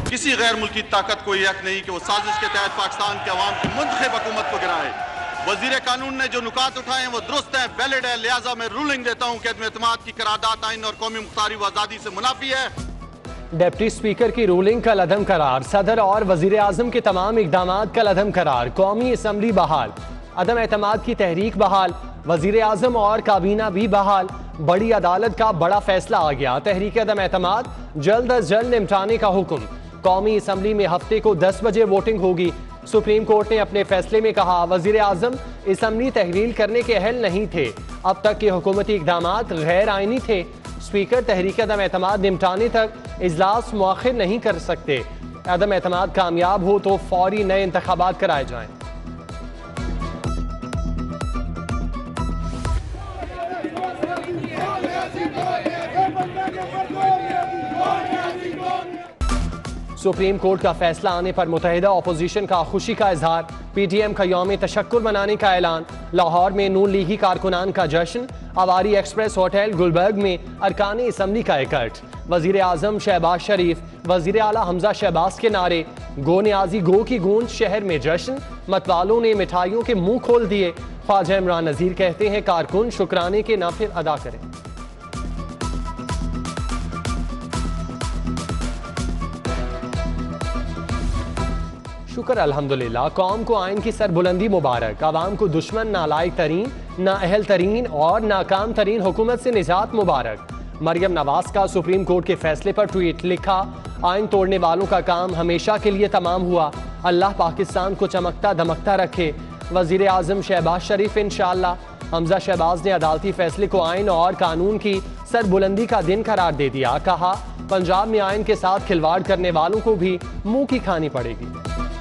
किसी गैर मुल्की ताकत को यह हक नहीं कि वो साजिश के तहत पाकिस्तान के अवाम की मुंतखब हुकूमत को गिराए। वजीर कानून ने जो नुकात उठाए हैं वो दुरुस्त है, वैलिड है, लिहाजा मैं रूलिंग देता हूँ कि अदम एतमाद की करारदाद आइन और कौमी मुख्तारी व आज़ादी से मुनाफी है। डिप्टी स्पीकर की रूलिंग कल अदम करार, सदर और वजीर आजम के तमाम इकदाम कल अदम करार, कौमी असम्बली बहाल, अदम एतमाद की तहरीक बहाल, वजीर आजम और काबीना भी बहाल। बड़ी अदालत का बड़ा फैसला आ गया, तहरीक अदम एतमाद जल्द अज जल्द निपटाने का हुक्म। कौमी असम्बली में हफ्ते को 10 बजे वोटिंग होगी। सुप्रीम कोर्ट ने अपने फैसले में कहा, वजीर आजम असम्बली तहलील करने के अहल नहीं थे, अब तक के हुकूमती इकदाम गैर आइनी थे। स्पीकर तहरीक अदम एतमाद निपटाने तक इजलास मुअख्खर नहीं कर सकते। अदम एतमाद कामयाब हो तो फौरी नए इंतखाबात कराए जाएं। सुप्रीम कोर्ट का फैसला आने पर मुत्तहिदा अपोजिशन का खुशी का इजहार, पीटीएम का यौम तशक्कुर मनाने का ऐलान। लाहौर में नून लीगी कारकुनान का जश्न, अवारी एक्सप्रेस होटल गुलबर्ग में अरकान असम्बली का इकट्ठ। वजीर आजम शहबाज शरीफ, वजीर आला हमजा शहबाज के नारे, गो न्याजी गो की गूंज, शहर में जश्न। मतवालों ने मिठाइयों के मुंह खोल दिए। ख्वाजा इमरान नजीर कहते हैं, कारकुन शुक्राने के नाफिल अदा करें। शुक्र अल्हम्दुलिल्लाह, कौम को आइन की सरबुलंदी मुबारक, आवाम को दुश्मन, नालायक तरीन, नाअहल तरीन और नाकाम तरीन हुकूमत से निजात मुबारक। मरियम नवाज का सुप्रीम कोर्ट के फैसले पर ट्वीट, लिखा, आइन तोड़ने वालों का काम हमेशा के लिए तमाम हुआ, अल्लाह पाकिस्तान को चमकता धमकता रखे। वजीर आजम शहबाज शरीफ इंशाअल्लाह। हमजा शहबाज ने अदालती फैसले को आइन और कानून की सरबुलंदी का दिन करार दे दिया। कहा, पंजाब में आइन के साथ खिलवाड़ करने वालों को भी मुंह की खानी पड़ेगी।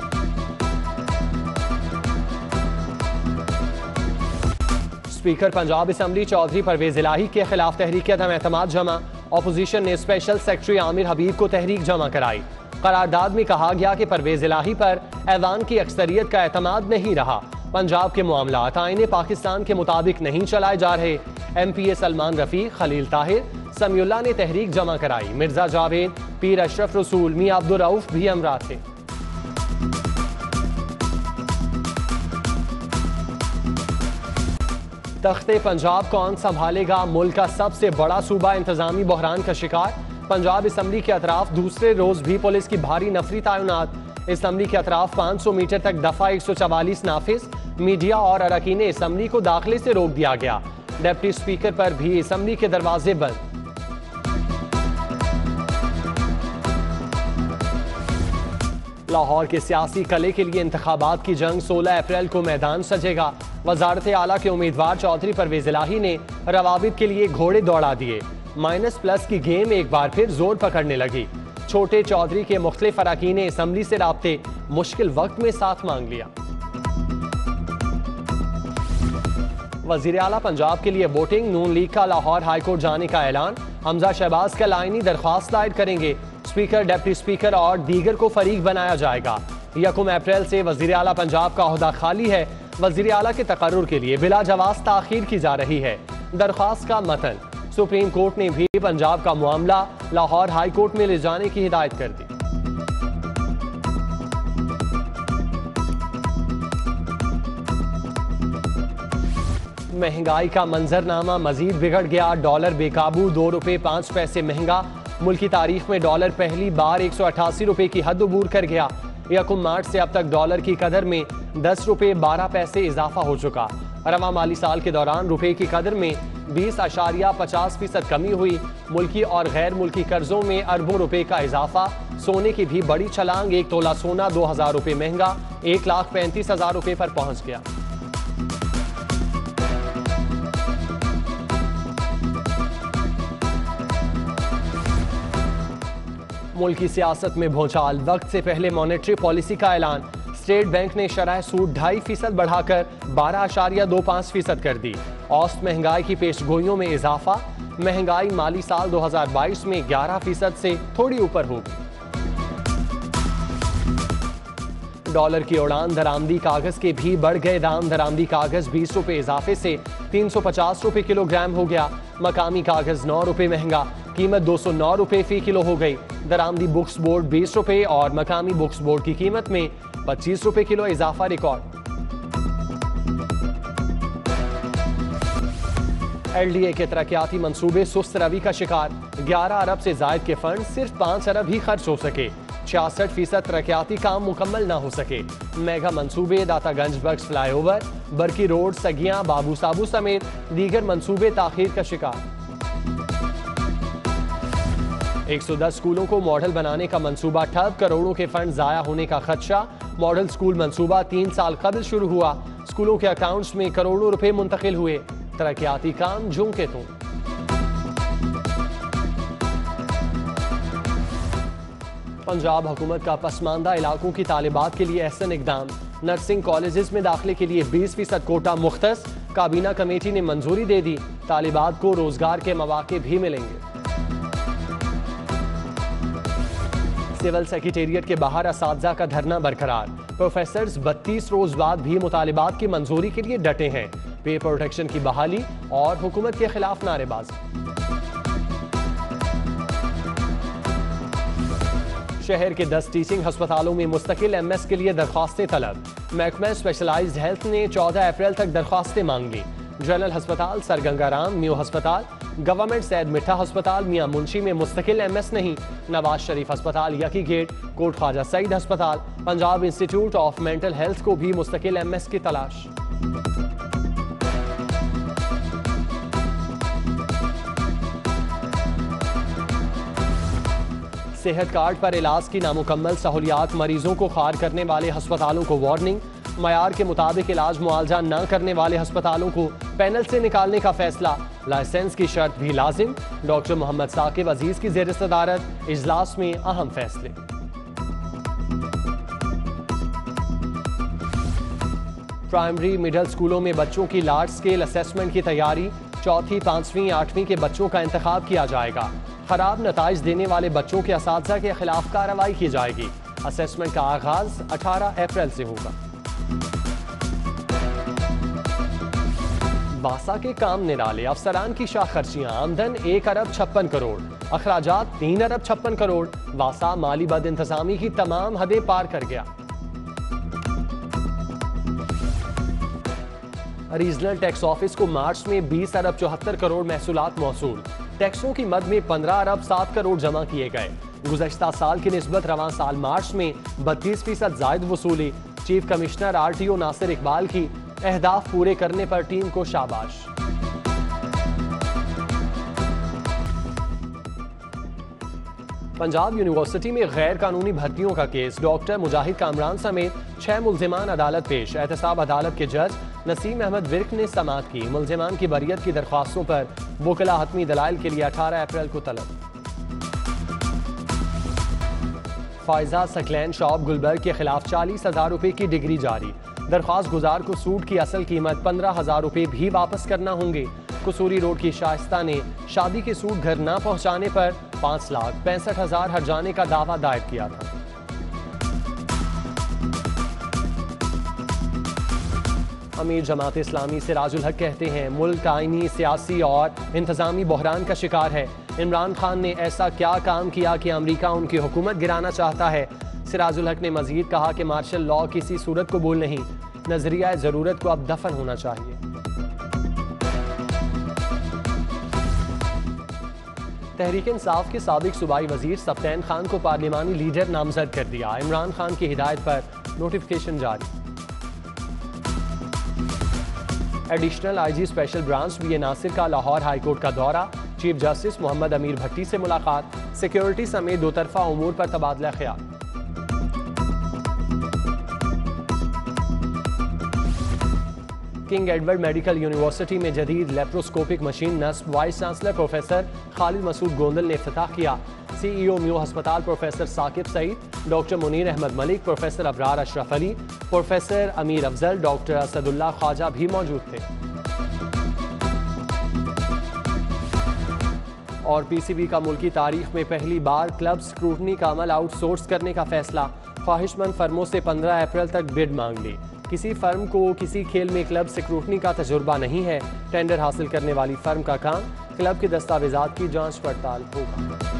स्पीकर पंजाब असम्बली चौधरी परवेज इलाही के खिलाफ तहरीक अदम एतमाद जमा। अपोजिशन ने स्पेशल सेक्रेटरी आमिर हबीब को तहरीक जमा कराई। करारदाद में कहा गया कि परवेज इलाही पर ऐवान की अक्सरियत का एतमाद नहीं रहा। पंजाब के मामलात आईने पाकिस्तान के मुताबिक नहीं चलाए जा रहे। MPA सलमान रफीक, खलील ताहिर, समीउल्लाह ने तहरीक जमा कराई। मिर्जा जावेद, पीर अशरफ रसूल, मियां अब्दुल रऊफ भी हमरा थे। तख्ते पंजाब कौन संभालेगा? मुल्क का सबसे बड़ा सूबा इंतजामी बहरान का शिकार। पंजाब असम्बली के अतराफ दूसरे रोज भी पुलिस की भारी नफरी तैनात। असम्बली के अतराफ 500 मीटर तक दफा 144 नाफिज। मीडिया और अरकान असम्बली को दाखिले से रोक दिया गया। डिप्टी स्पीकर पर भी असम्बली के दरवाजे बंद। लाहौर के सियासी कले के लिए इंतखाबात की जंग 16 अप्रैल को मैदान सजेगा। वजारत आला के उम्मीदवार चौधरी परवेज इलाही ने रवाबित के लिए घोड़े दौड़ा दिए। -+ की गेम एक बार फिर जोर पकड़ने लगी। छोटे चौधरी के मुख्तलिफ अरकान असम्बली से राब्ते, मुश्किल वक्त में साथ मांग लिया। वजीर आला पंजाब के लिए वोटिंग, नून लीग का लाहौर हाईकोर्ट जाने का ऐलान। हमजा शहबाज का लाइनी दरख्वास्त दायर करेंगे। स्पीकर, डिप्टी स्पीकर और दीगर को फरीक बनाया जाएगा। 1 अप्रैल से वजीर आला पंजाब का ओहदा खाली है। वजीर आला के तकर्रुर के लिए बिला जवाज ताखीर की जा रही है। दरख्वास्त का मतन, सुप्रीम कोर्ट ने भी पंजाब का मामला लाहौर हाई कोर्ट में ले जाने की हिदायत कर दी। महंगाई का मंजरनामा मजीद बिगड़ गया। डॉलर बेकाबू, 2 रुपए 5 पैसे महंगा। मुल्क की तारीख में डॉलर पहली बार 188 रुपए की हद अबूर कर गया। 1 मार्च से अब तक डॉलर की कदर में 10 रुपए 12 पैसे इजाफा हो चुका। रवा माली साल के दौरान रुपए की कदर में 20.50% कमी हुई। मुल्की और गैर मुल्की कर्जों में अरबों रुपए का इजाफा। सोने की भी बड़ी छलांग, 1 तोला सोना 2000 रुपए महंगा, 1,35,000 रुपए पर पहुंच गया। मुल्क की सियासत में भूचाल, वक्त से पहले मॉनेटरी पॉलिसी का ऐलान। स्टेट बैंक ने शरह सूद 2.5% बढ़ाकर 12.25% कर दी। औसत महंगाई की पेशगोइयों में इजाफा। महंगाई माली साल 2022 में 11% से थोड़ी ऊपर होगी। डॉलर की उड़ान, दरामदी कागज के भी बढ़ गए दाम। दरामदी कागज 20 रुपए इजाफे से 350 रुपए किलोग्राम हो गया। मकामी कागज 9 रुपए महंगा। कीमत 209 रुपए फी किलो हो गई। दरामदी बुक्स बोर्ड 20 रुपए और मकामी बुक्स बोर्ड की कीमत में 25 रुपए किलो इजाफा रिकॉर्ड। LDA के तरक्याती मंसूबे सुस्त रवि का शिकार। 11 अरब से जायद के फंड सिर्फ 5 अरब ही खर्च हो सके। 66% तरक्याती काम मुकम्मल ना हो सके। मेगा मंसूबे दातागंज बक्स फ्लाईओवर, बरकी रोड, सगियां, बाबू साबू समेत दीगर मंसूबे ताखीर का शिकार। 110 स्कूलों को मॉडल बनाने का मंसूबा ठप, करोड़ों के फंड जाया होने का खदशा। मॉडल स्कूल मंसूबा 3 साल कबल शुरू हुआ, स्कूलों के अकाउंट्स में करोड़ों रुपए मुंतकिल हुए। तरक्याती काम झूम के तुम। पंजाब हुकूमत का पसमानदा इलाकों की तालिबात के लिए अहसन इकदाम। नर्सिंग कॉलेजेस में दाखिले के लिए 20% कोटा मुख्तस, काबीना कमेटी ने मंजूरी दे दी। तालिबात को रोजगार के मौके भी मिलेंगे। सिविल सेक्रेटेरिएट के बाहर असातिज़ा का धरना बरकरार। प्रोफेसर्स 32 रोज बाद भी मुतालिबात की मंजूरी के लिए डटे हैं। पे प्रोटेक्शन की बहाली और हुकूमत के खिलाफ नारेबाजी। शहर के 10 टीचिंग अस्पतालों में मुस्तकिल MS के लिए दरख्वास्तें तलब। महकमा स्पेशलाइज्ड हेल्थ ने 14 अप्रैल तक दरख्वास्तें मांग ली। जनरल अस्पताल सरगंगाराम, म्यू अस्पताल, गवर्नमेंट सैयद मिठा अस्पताल, मियां मुंशी में मुस्तकिल MS नहीं। नवाज शरीफ अस्पताल, यकी गेट, कोट ख्वाजा सईद अस्पताल, Punjab institute of mental health को भी मुस्तकिल MS की तलाश। सेहत कार्ड पर इलाज की नामुकम्मल सहूलियात, मरीजों को खार करने वाले अस्पतालों को वार्निंग। मयार के मुताबिक इलाज मुआवजा न करने वाले अस्पतालों को पैनल से निकालने का फैसला। लाइसेंस की शर्त भी लाजिम। डॉक्टर मोहम्मद साकिब अजीज की जेर सदारत इजलास में अहम फैसले। प्राइमरी मिडिल स्कूलों में बच्चों की लार्ज स्केल असेसमेंट की तैयारी। 4वीं, 5वीं, 8वीं के बच्चों का इंतखाब किया जाएगा। खराब नताइज देने वाले बच्चों के असातिज़ा के खिलाफ कार्रवाई की जाएगी। असेसमेंट का आगाज 18 अप्रैल से होगा। वासा के काम निराले, अफसरान की शाह खर्चियां। आमदन 1 अरब 56 करोड़, अखराजात 3 अरब 56 करोड़। वासा माली बद इंतजामी की तमाम हदें पार कर गया। रीजनल टैक्स ऑफिस को मार्च में 20 अरब 74 करोड़ महसूलात मौसूल। टैक्सों की मद में 15 अरब 7 करोड़ जमा किए गए। गुज़श्ता साल की निस्बत रवां साल मार्च में 32% जायद वसूली। Chief commissioner RTO Nasir Iqbal की अहदाफ पूरे करने पर टीम को शाबाश। पंजाब यूनिवर्सिटी में गैर कानूनी भर्तियों का केस। डॉक्टर मुजाहिद कामरान समेत 6 मुल्जिमान अदालत पेश। एहतसाब अदालत के जज नसीम अहमद विर्क ने समाअत की। मुल्जिमान की बरियत की दरख्वास्तों पर वकला हतमी दलाइल के लिए 18 अप्रैल को तलब। फायजा सकलैन शॉप गुलबर्ग के खिलाफ 40,000 रुपए की डिग्री जारी। दरख्वास्त गुजार को सूट की असल कीमत 15,000 रुपए भी वापस करना होंगे। कसूरी रोड की शाइस्ता ने शादी के सूट घर न पहुंचाने पर 5,65,000 हर्जाने का दावा दायर किया था। अमीर जमात इस्लामी सिराजुल हक कहते हैं मुल्क आईनी, सियासी और इंतजामी बहरान का शिकार है। इमरान खान ने ऐसा क्या काम किया कि अमेरिका उनकी हुकूमत गिराना चाहता है। सिराजुल हक ने मजीद कहा कि मार्शल लॉ किसी सूरत कबूल नहीं, नजरिया ज़रूरत को अब दफन होना चाहिए। तहरीक इंसाफ के साबिक सूबाई वजीर सफ्तैन खान को पार्लिमानी लीडर नामजद कर दिया। इमरान खान की हिदायत पर नोटिफिकेशन जारी। Additional IG special branch BA Nasir का लाहौर हाईकोर्ट का दौरा। चीफ जस्टिस मोहम्मद अमीर भट्टी से मुलाकात। सिक्योरिटी समेत दो तरफा उमूर पर तबादला ख्याल। किंग एडवर्ड मेडिकल यूनिवर्सिटी में जदीद लेप्रोस्कोपिक मशीन नस्ब। Vice chancellor professor Khalid Masood Gondal ने इफ्तिताह किया। CEO म्यू अस्पताल professor Saqib Saeed, doctor Munir Ahmad Malik, professor Abrar Ashraf Ali, professor Amir Afzal, doctor Asadullah Khwaja भी मौजूद थे। और PCB का मुल्की तारीख में पहली बार क्लब स्क्रूटनी का अमल आउटसोर्स करने का फैसला। ख्वाहिशमंद फर्मों से 15 अप्रैल तक बिड मांग ली। किसी फर्म को किसी खेल में क्लब स्क्रूटनी का तजुर्बा नहीं है। टेंडर हासिल करने वाली फर्म का काम क्लब के दस्तावेजात की जांच पड़ताल होगा।